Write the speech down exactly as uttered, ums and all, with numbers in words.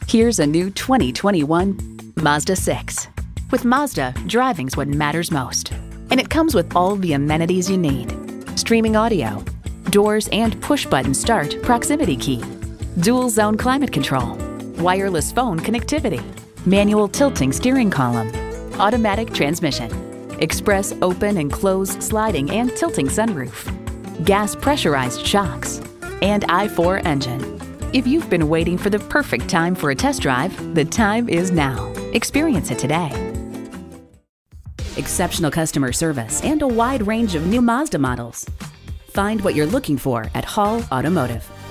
Here's a new twenty twenty-one Mazda six. With Mazda, driving's what matters most. And it comes with all the amenities you need. Streaming audio, doors and push-button start proximity key, dual zone climate control, wireless phone connectivity, manual tilting steering column, automatic transmission, express open and close sliding and tilting sunroof, gas pressurized shocks, and I four engine. If you've been waiting for the perfect time for a test drive, the time is now. Experience it today. Exceptional customer service and a wide range of new Mazda models. Find what you're looking for at Hall Automotive.